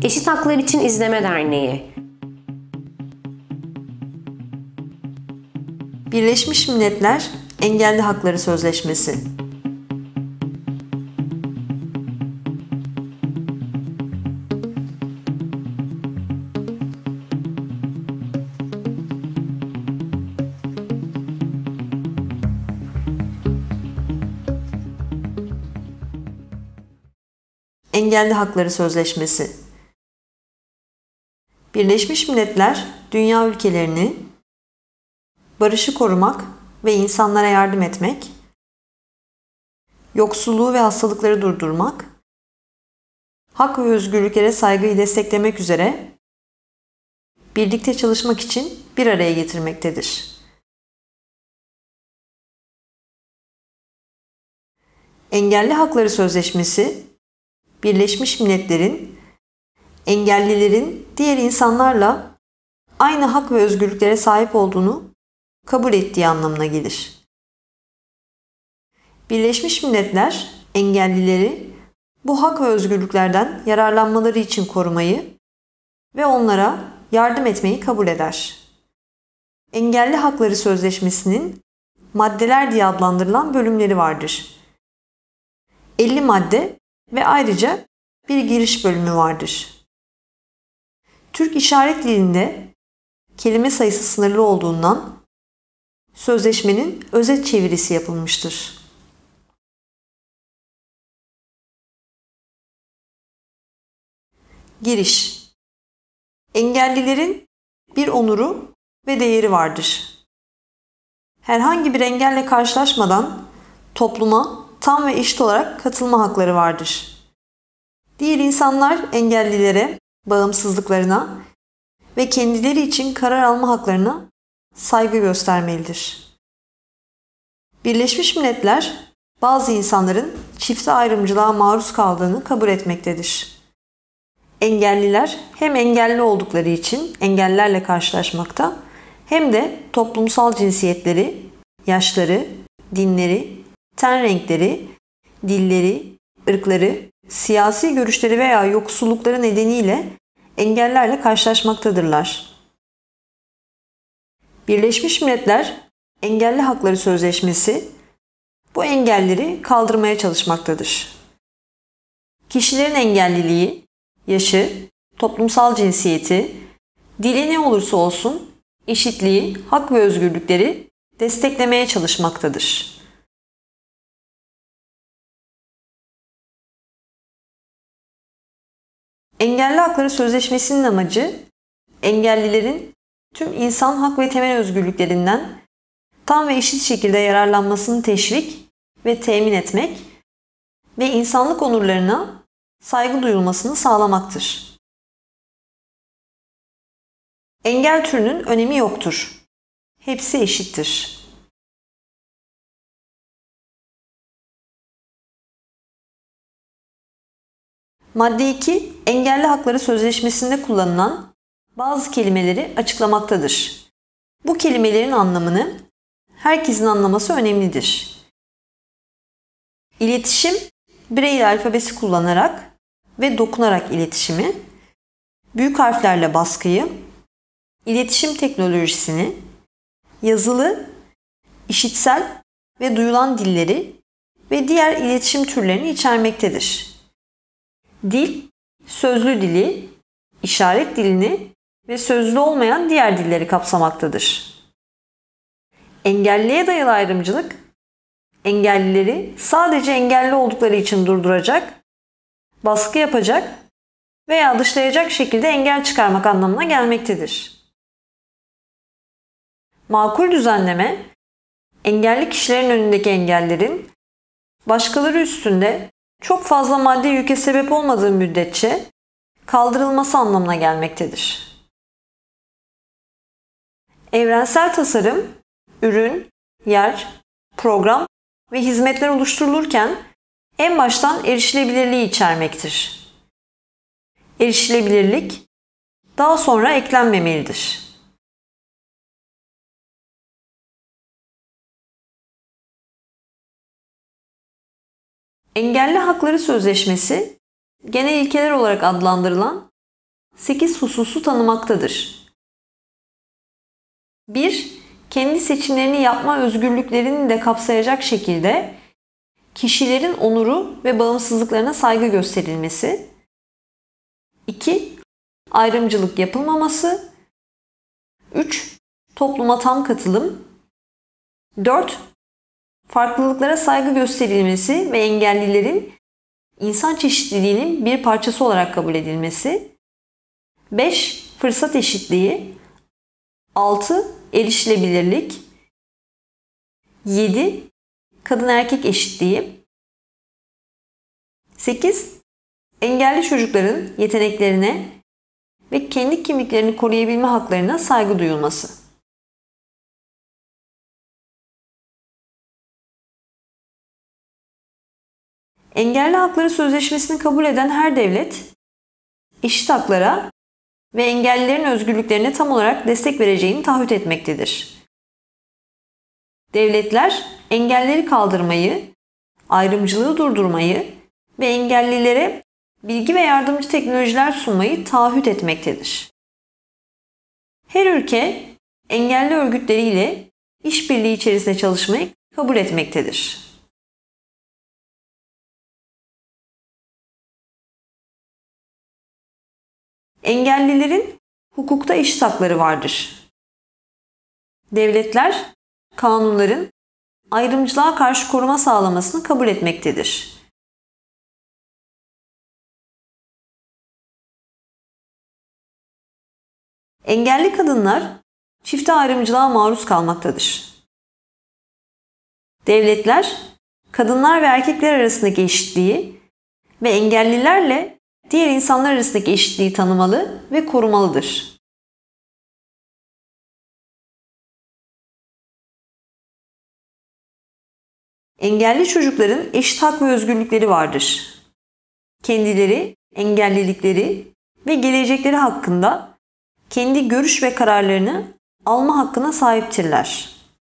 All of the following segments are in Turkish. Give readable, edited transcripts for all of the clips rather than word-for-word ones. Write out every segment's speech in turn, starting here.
Eşit Haklar İçin İzleme Derneği, Birleşmiş Milletler Engelli Hakları Sözleşmesi. Engelli Hakları Sözleşmesi. Birleşmiş Milletler dünya ülkelerini barışı korumak ve insanlara yardım etmek, yoksulluğu ve hastalıkları durdurmak, hak ve özgürlüklere saygıyı desteklemek üzere birlikte çalışmak için bir araya getirmektedir. Engelli Hakları Sözleşmesi, Birleşmiş Milletler'in engellilerin diğer insanlarla aynı hak ve özgürlüklere sahip olduğunu kabul ettiği anlamına gelir. Birleşmiş Milletler engellileri bu hak ve özgürlüklerden yararlanmaları için korumayı ve onlara yardım etmeyi kabul eder. Engelli Hakları Sözleşmesi'nin maddeler diye adlandırılan bölümleri vardır. 50 madde ve ayrıca bir giriş bölümü vardır. Türk İşaret Dili'nde kelime sayısı sınırlı olduğundan sözleşmenin özet çevirisi yapılmıştır. Giriş. Engellilerin bir onuru ve değeri vardır. Herhangi bir engelle karşılaşmadan topluma tam ve eşit olarak katılma hakları vardır. Diğer insanlar engellilere, bağımsızlıklarına ve kendileri için karar alma haklarına saygı göstermelidir. Birleşmiş Milletler bazı insanların çifte ayrımcılığa maruz kaldığını kabul etmektedir. Engelliler hem engelli oldukları için engellerle karşılaşmakta hem de toplumsal cinsiyetleri, yaşları, dinleri, ten renkleri, dilleri, ırkları, siyasi görüşleri veya yoksullukları nedeniyle engellerle karşılaşmaktadırlar. Birleşmiş Milletler Engelli Hakları Sözleşmesi bu engelleri kaldırmaya çalışmaktadır. Kişilerin engelliliği, yaşı, toplumsal cinsiyeti, dili ne olursa olsun eşitliği, hak ve özgürlükleri desteklemeye çalışmaktadır. Engelli Hakları Sözleşmesi'nin amacı, engellilerin tüm insan hak ve temel özgürlüklerinden tam ve eşit şekilde yararlanmasını teşvik ve temin etmek ve insanlık onurlarına saygı duyulmasını sağlamaktır. Engel türünün önemi yoktur. Hepsi eşittir. Madde 2, Engelli Hakları Sözleşmesi'nde kullanılan bazı kelimeleri açıklamaktadır. Bu kelimelerin anlamını herkesin anlaması önemlidir. İletişim, Braille alfabesi kullanarak ve dokunarak iletişimi, büyük harflerle baskıyı, iletişim teknolojisini, yazılı, işitsel ve duyulan dilleri ve diğer iletişim türlerini içermektedir. Dil, sözlü dili, işaret dilini ve sözlü olmayan diğer dilleri kapsamaktadır. Engelliye dayalı ayrımcılık, engellileri sadece engelli oldukları için durduracak, baskı yapacak veya dışlayacak şekilde engel çıkarmak anlamına gelmektedir. Makul düzenleme, engelli kişilerin önündeki engellerin başkaları üstünde çok fazla maddi yüke sebep olmadığı müddetçe kaldırılması anlamına gelmektedir. Evrensel tasarım, ürün, yer, program ve hizmetler oluşturulurken en baştan erişilebilirliği içermektir. Erişilebilirlik daha sonra eklenmemelidir. Engelli Hakları Sözleşmesi, genel ilkeler olarak adlandırılan 8 hususu tanımaktadır. 1. Kendi seçimlerini yapma özgürlüklerini de kapsayacak şekilde kişilerin onuru ve bağımsızlıklarına saygı gösterilmesi. 2. Ayrımcılık yapılmaması. 3. Topluma tam katılım. 4. Farklılıklara saygı gösterilmesi ve engellilerin insan çeşitliliğinin bir parçası olarak kabul edilmesi. 5. Fırsat eşitliği. 6. Erişilebilirlik. 7. Kadın erkek eşitliği. 8. Engelli çocukların yeteneklerine ve kendi kimliklerini koruyabilme haklarına saygı duyulması. Engelli Hakları Sözleşmesi'ni kabul eden her devlet, eşit haklara ve engellilerin özgürlüklerine tam olarak destek vereceğini taahhüt etmektedir. Devletler, engelleri kaldırmayı, ayrımcılığı durdurmayı ve engellilere bilgi ve yardımcı teknolojiler sunmayı taahhüt etmektedir. Her ülke, engelli örgütleriyle işbirliği içerisinde çalışmayı kabul etmektedir. Engellilerin hukukta eşit hakları vardır. Devletler, kanunların ayrımcılığa karşı koruma sağlamasını kabul etmektedir. Engelli kadınlar çifte ayrımcılığa maruz kalmaktadır. Devletler, kadınlar ve erkekler arasındaki eşitliği ve engellilerle diğer insanlar arasındaki eşitliği tanımalı ve korumalıdır. Engelli çocukların eşit hak ve özgürlükleri vardır. Kendileri, engellilikleri ve gelecekleri hakkında kendi görüş ve kararlarını alma hakkına sahiptirler.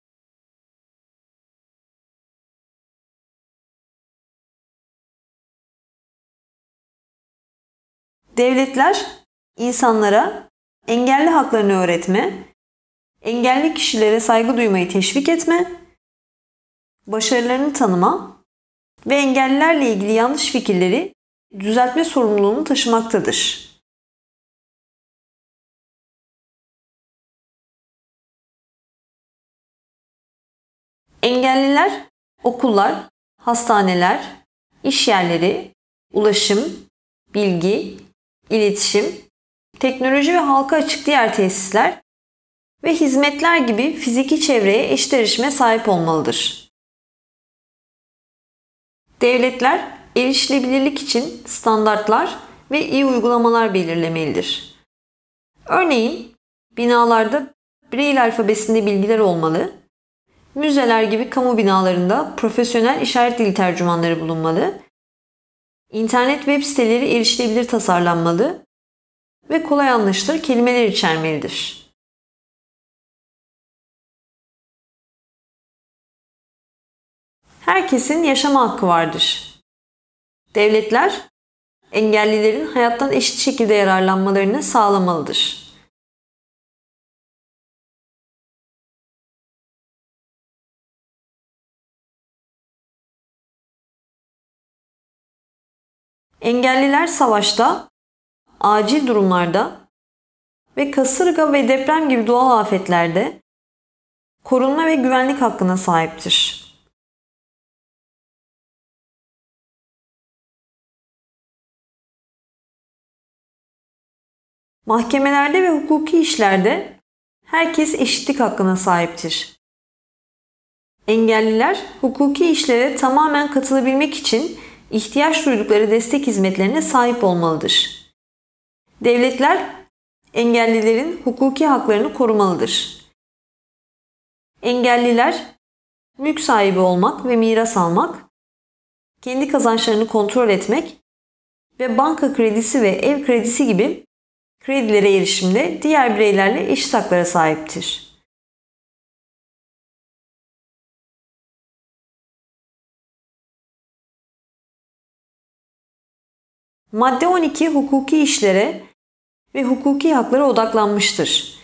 Devletler, insanlara engelli haklarını öğretme, engelli kişilere saygı duymayı teşvik etme, başarılarını tanıma ve engellilerle ilgili yanlış fikirleri düzeltme sorumluluğunu taşımaktadır. Engelliler, okullar, hastaneler, iş yerleri, ulaşım, bilgi, iletişim, teknoloji ve halka açık diğer tesisler ve hizmetler gibi fiziki çevreye eşit erişime sahip olmalıdır. Devletler, erişilebilirlik için standartlar ve iyi uygulamalar belirlemelidir. Örneğin, binalarda Braille alfabesinde bilgiler olmalı, müzeler gibi kamu binalarında profesyonel işaret dili tercümanları bulunmalı, İnternet web siteleri erişilebilir tasarlanmalı ve kolay anlaşılır kelimeler içermelidir. Herkesin yaşama hakkı vardır. Devletler, engellilerin hayattan eşit şekilde yararlanmalarını sağlamalıdır. Engelliler savaşta, acil durumlarda ve kasırga ve deprem gibi doğal afetlerde korunma ve güvenlik hakkına sahiptir. Mahkemelerde ve hukuki işlerde herkes eşitlik hakkına sahiptir. Engelliler hukuki işlere tamamen katılabilmek için ihtiyaç duydukları destek hizmetlerine sahip olmalıdır. Devletler, engellilerin hukuki haklarını korumalıdır. Engelliler, mülk sahibi olmak ve miras almak, kendi kazançlarını kontrol etmek ve banka kredisi ve ev kredisi gibi kredilere erişimde diğer bireylerle eşit haklara sahiptir. Madde 12 hukuki işlere ve hukuki haklara odaklanmıştır.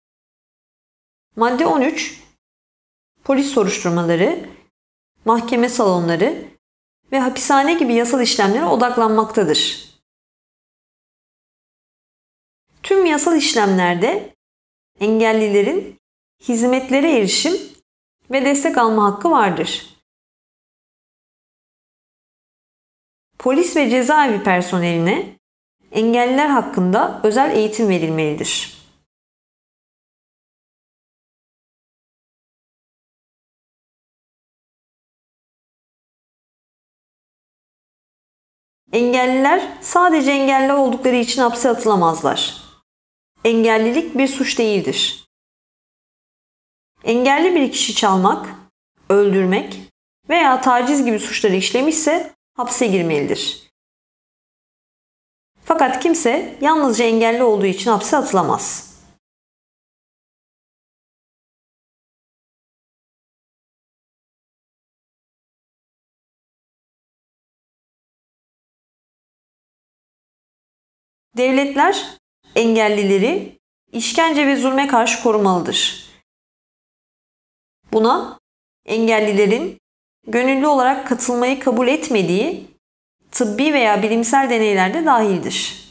Madde 13, polis soruşturmaları, mahkeme salonları ve hapishane gibi yasal işlemlere odaklanmaktadır. Tüm yasal işlemlerde engellilerin hizmetlere erişim ve destek alma hakkı vardır. Polis ve cezaevi personeline engelliler hakkında özel eğitim verilmelidir. Engelliler sadece engelli oldukları için hapse atılamazlar. Engellilik bir suç değildir. Engelli bir kişi çalmak, öldürmek veya taciz gibi suçları işlemişse hapse girmelidir. Fakat kimse yalnızca engelli olduğu için hapse atılamaz. Devletler engellileri işkence ve zulme karşı korumalıdır. Buna engellilerin gönüllü olarak katılmayı kabul etmediği tıbbi veya bilimsel deneyler de dahildir.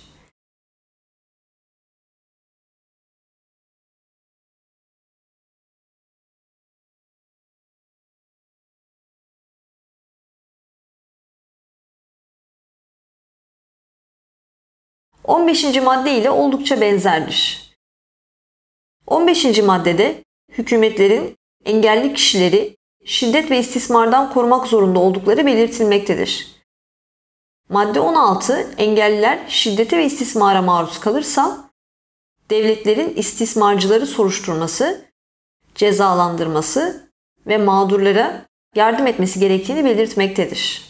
On 15. madde ile oldukça benzerdir. 15. maddede hükümetlerin engelli kişileri şiddet ve istismardan korumak zorunda oldukları belirtilmektedir. Madde 16, engelliler şiddete ve istismara maruz kalırsa devletlerin istismarcıları soruşturması, cezalandırması ve mağdurlara yardım etmesi gerektiğini belirtmektedir.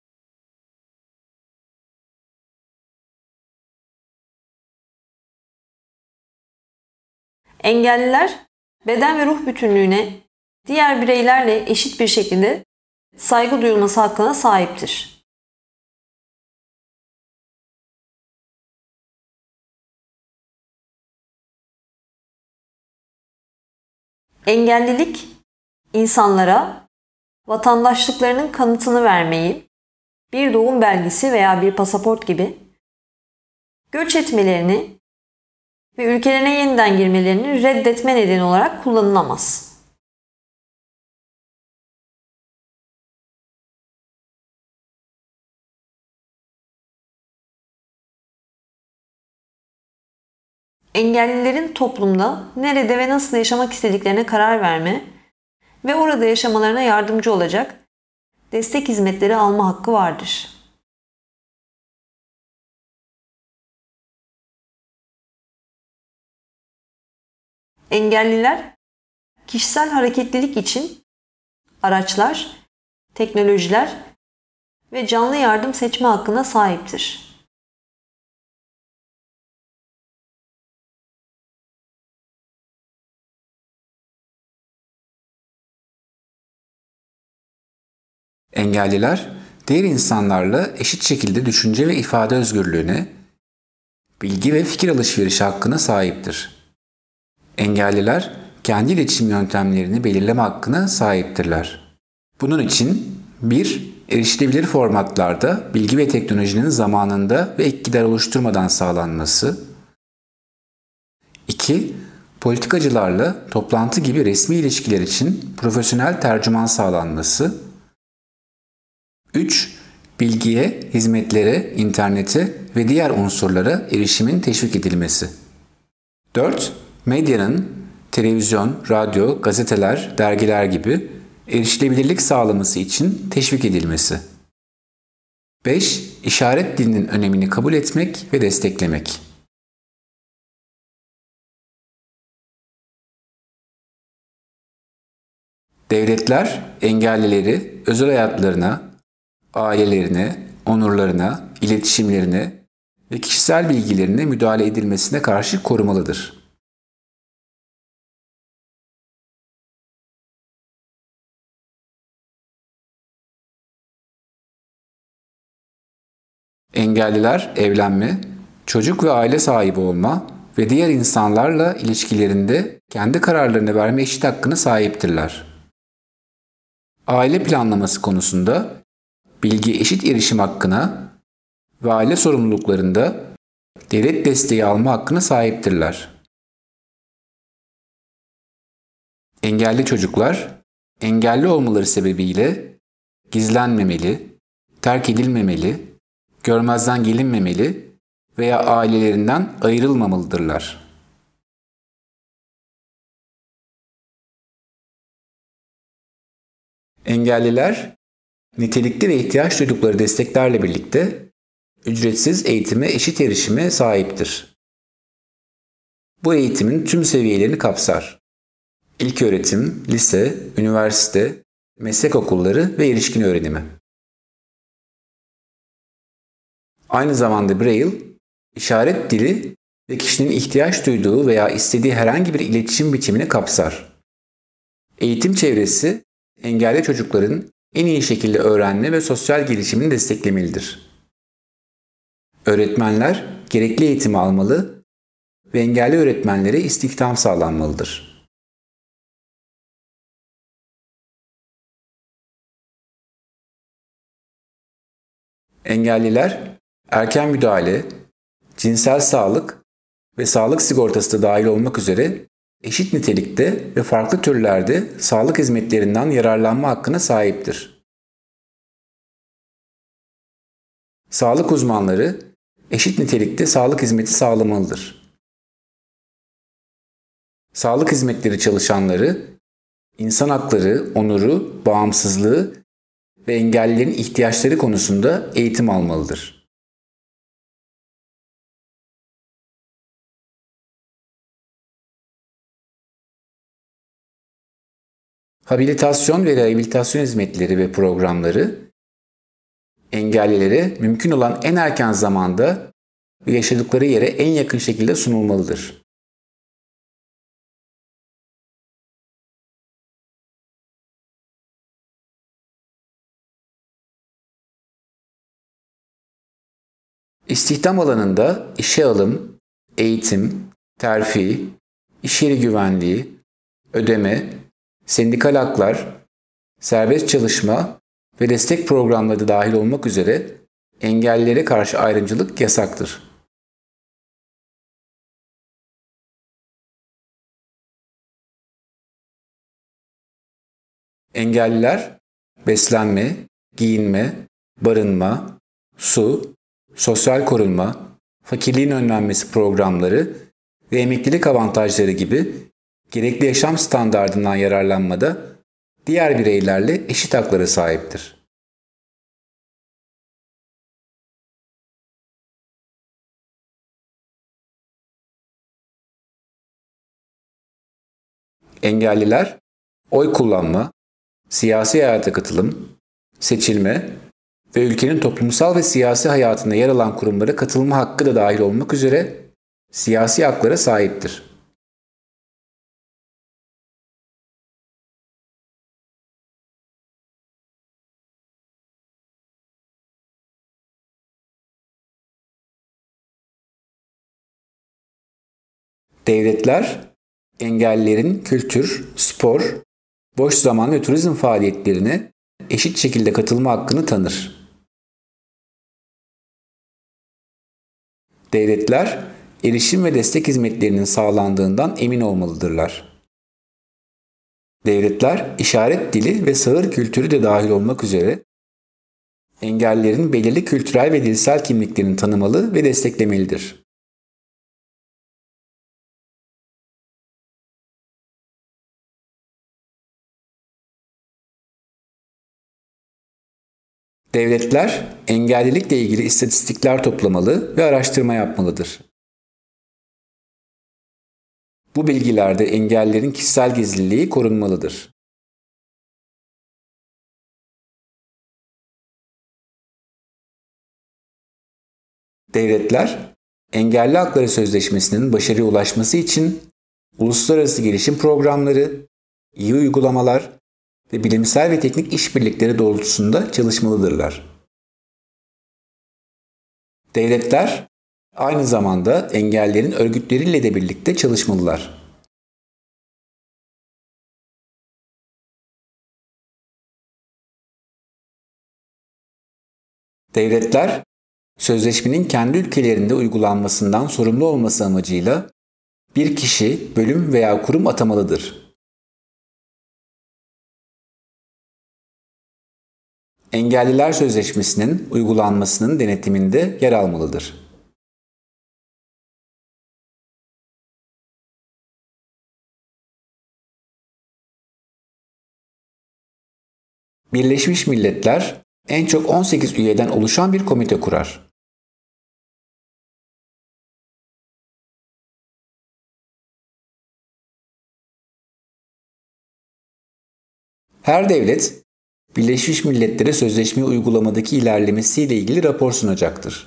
Engelliler beden ve ruh bütünlüğüne diğer bireylerle eşit bir şekilde saygı duyulması hakkına sahiptir. Engellilik, insanlara vatandaşlıklarının kanıtını vermeyi, bir doğum belgesi veya bir pasaport gibi, göç etmelerini ve ülkelerine yeniden girmelerini reddetme nedeni olarak kullanılamaz. Engellilerin toplumda nerede ve nasıl yaşamak istediklerine karar verme ve orada yaşamalarına yardımcı olacak destek hizmetleri alma hakkı vardır. Engelliler kişisel hareketlilik için araçlar, teknolojiler ve canlı yardım seçme hakkına sahiptir. Engelliler, diğer insanlarla eşit şekilde düşünce ve ifade özgürlüğüne, bilgi ve fikir alışverişi hakkına sahiptir. Engelliler, kendi iletişim yöntemlerini belirleme hakkına sahiptirler. Bunun için 1. Erişilebilir formatlarda bilgi ve teknolojinin zamanında ve ek gider oluşturmadan sağlanması. 2. Politikacılarla toplantı gibi resmi ilişkiler için profesyonel tercüman sağlanması. 3. Bilgiye, hizmetlere, internete ve diğer unsurlara erişimin teşvik edilmesi. 4. Medyanın, televizyon, radyo, gazeteler, dergiler gibi erişilebilirlik sağlaması için teşvik edilmesi. 5. İşaret dilinin önemini kabul etmek ve desteklemek. Devletler engellileri özel hayatlarına, ailelerine, onurlarına, iletişimlerine ve kişisel bilgilerine müdahale edilmesine karşı korumalıdır. Engelliler evlenme, çocuk ve aile sahibi olma ve diğer insanlarla ilişkilerinde kendi kararlarını verme eşit hakkına sahiptirler. Aile planlaması konusunda bilgi eşit erişim hakkına ve aile sorumluluklarında devlet desteği alma hakkına sahiptirler. Engelli çocuklar, engelli olmaları sebebiyle gizlenmemeli, terk edilmemeli, görmezden gelinmemeli veya ailelerinden ayrılmamalıdırlar. Engelliler, nitelikli ve ihtiyaç duydukları desteklerle birlikte ücretsiz eğitime eşit erişime sahiptir. Bu eğitimin tüm seviyelerini kapsar. İlköğretim, lise, üniversite, meslek okulları ve erişkin öğrenimi. Aynı zamanda Braille, işaret dili ve kişinin ihtiyaç duyduğu veya istediği herhangi bir iletişim biçimini kapsar. Eğitim çevresi, engelli çocukların en iyi şekilde öğrenme ve sosyal gelişimini desteklemelidir. Öğretmenler gerekli eğitimi almalı ve engelli öğretmenlere istihdam sağlanmalıdır. Engelliler, erken müdahale, cinsel sağlık ve sağlık sigortası da dahil olmak üzere eşit nitelikte ve farklı türlerde sağlık hizmetlerinden yararlanma hakkına sahiptir. Sağlık uzmanları eşit nitelikte sağlık hizmeti sağlamalıdır. Sağlık hizmetleri çalışanları, insan hakları, onuru, bağımsızlığı ve engellilerin ihtiyaçları konusunda eğitim almalıdır. Habilitasyon ve rehabilitasyon hizmetleri ve programları engellilere mümkün olan en erken zamanda ve yaşadıkları yere en yakın şekilde sunulmalıdır. İstihdam alanında işe alım, eğitim, terfi, iş yeri güvenliği, ödeme, sendikal haklar, serbest çalışma ve destek programları da dahil olmak üzere engellilere karşı ayrımcılık yasaktır. Engelliler, beslenme, giyinme, barınma, su, sosyal korunma, fakirliğin önlenmesi programları ve emeklilik avantajları gibi gerekli yaşam standardından yararlanmada diğer bireylerle eşit haklara sahiptir. Engelliler, oy kullanma, siyasi hayata katılım, seçilme ve ülkenin toplumsal ve siyasi hayatında yer alan kurumlara katılma hakkı da dahil olmak üzere siyasi haklara sahiptir. Devletler, engellilerin kültür, spor, boş zaman ve turizm faaliyetlerine eşit şekilde katılma hakkını tanır. Devletler, erişim ve destek hizmetlerinin sağlandığından emin olmalıdırlar. Devletler, işaret dili ve sağır kültürü de dahil olmak üzere engellilerin belirli kültürel ve dilsel kimliklerini tanımalı ve desteklemelidir. Devletler, engellilikle ilgili istatistikler toplamalı ve araştırma yapmalıdır. Bu bilgilerde engellilerin kişisel gizliliği korunmalıdır. Devletler, Engelli Hakları Sözleşmesi'nin başarıya ulaşması için uluslararası gelişim programları, iyi uygulamalar ve bilimsel ve teknik işbirlikleri doğrultusunda çalışmalıdırlar. Devletler, Aynı zamanda engellilerin örgütleriyle de birlikte çalışmalılar. Devletler, sözleşmenin kendi ülkelerinde uygulanmasından sorumlu olması amacıyla bir kişi, bölüm veya kurum atamalıdır. Engelliler Sözleşmesi'nin uygulanmasının denetiminde yer almalıdır. Birleşmiş Milletler en çok 18 üyeden oluşan bir komite kurar. Her devlet, Birleşmiş Milletler'e sözleşmeyi uygulamadaki ilerlemesiyle ilgili rapor sunacaktır.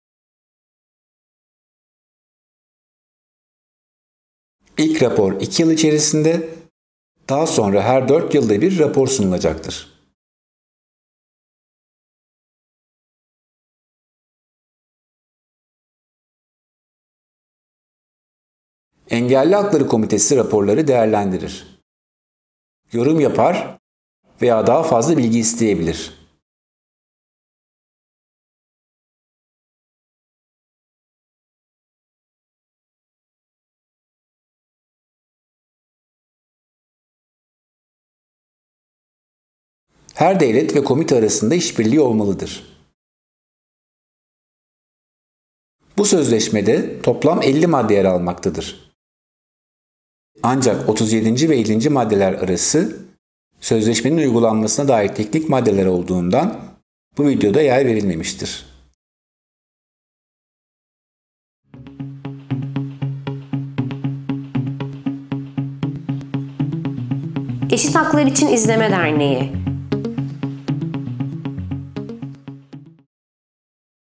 İlk rapor 2 yıl içerisinde, daha sonra her 4 yılda bir rapor sunulacaktır. Engelli Hakları Komitesi raporları değerlendirir. Yorum yapar veya daha fazla bilgi isteyebilir. Her devlet ve komite arasında işbirliği olmalıdır. Bu sözleşmede toplam 50 madde yer almaktadır. Ancak 37. ve 50. maddeler arası sözleşmenin uygulanmasına dair teknik maddeler olduğundan bu videoda yer verilmemiştir. Eşit Haklar İçin İzleme Derneği